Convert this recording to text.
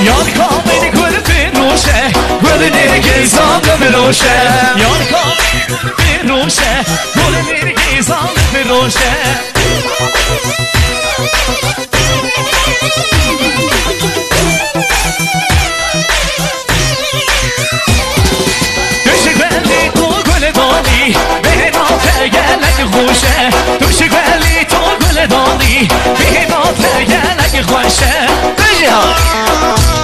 یاد کاملی گل بروشه گل نرگیزان بروشه یاد کاملی بروشه گل نرگیزان بروشه دوشگلی تو گل دانی به ناف گلک خوشه دوشگلی تو گل دانی به ناف گلک خوشه بجی ها